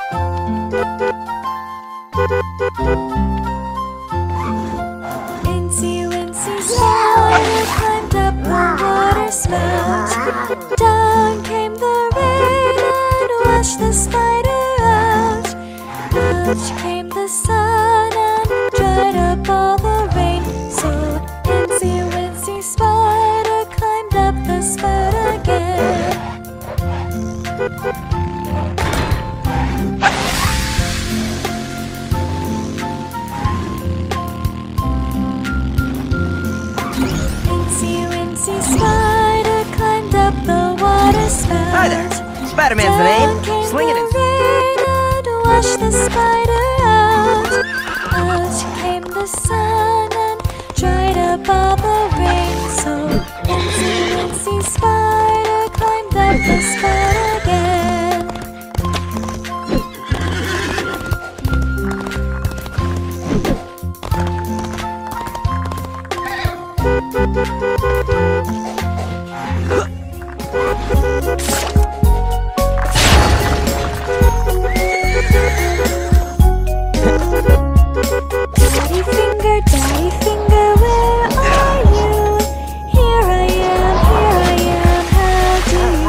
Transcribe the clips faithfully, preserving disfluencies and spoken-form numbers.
Incy Wincy Spider climbed up the water spout. Down came the rain and washed the spider out. Out came the sun and dried up all the rain. So Incy Wincy Spider climbed up the spout again. Incy Wincy Spider climbed up the water spout. Hi there. Spider-Man's the name. Sling it in. Rain and washed the spider out. Out came the sun and dried up all the rain. So Incy Wincy Spider climbed up the spout again. Daddy finger, daddy finger, where are you? Here I am, here I am, how do you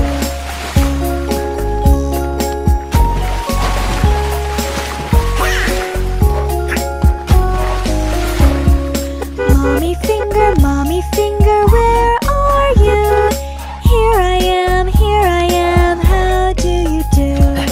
do? Mommy finger, mommy finger, where are you? Here I am, here I am, how do you do?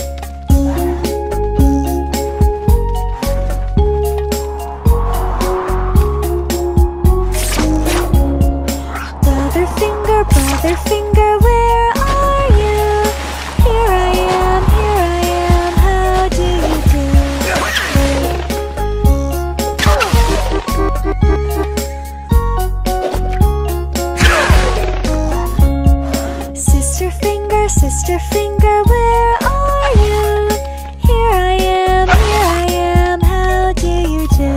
Brother finger, brother finger, where are you? Here I am, here I am, how do you do? Sister finger, sister finger, where are you? Here I am, here I am, how do you do?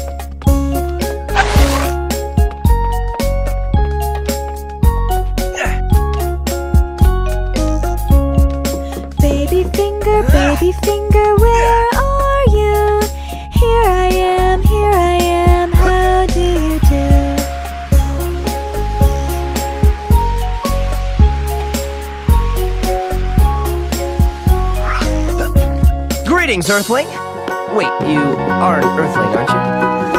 Baby finger, baby finger, where are you? Here I am, here I am, how do you do? Greetings, Earthling. Wait, you are an Earthling, aren't you?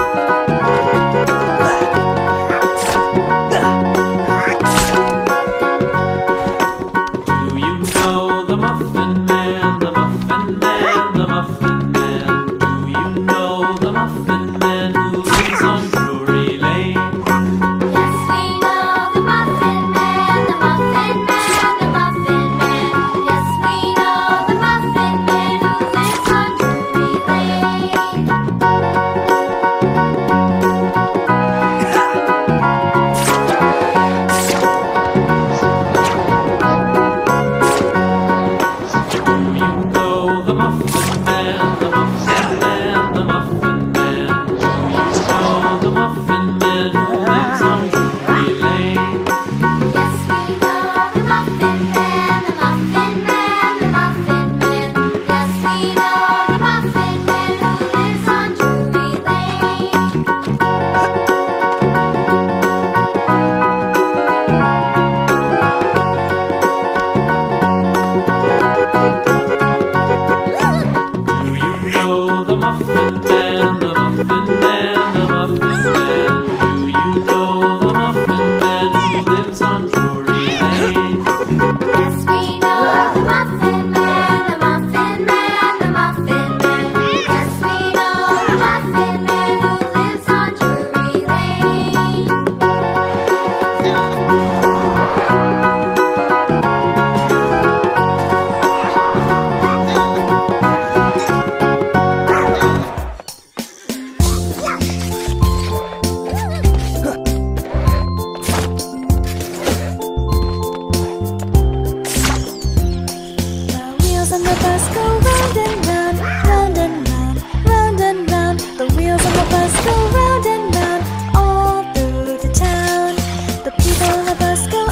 Do you know the Muffin Man, the Muffin Man, the Muffin Man? Do you know the Muffin Man who lives on Drury Lane? Yes, we know the Muffin Man, the Muffin Man, the Muffin Man. Yes, we know the Muffin Man who lives on Drury Lane.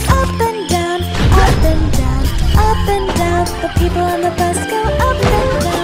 The people on the bus go up and down.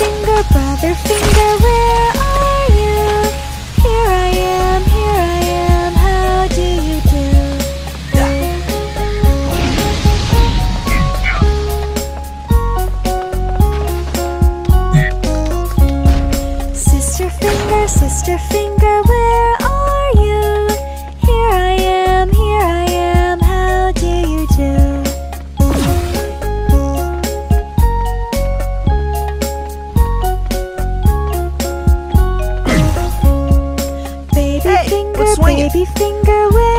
finger, brother finger, where are you? Here I am, here I am, how do you do? Sister finger, sister finger, where are you? Here I am, here I am, how do you do? Baby Hey, finger, let's swing it. baby finger, where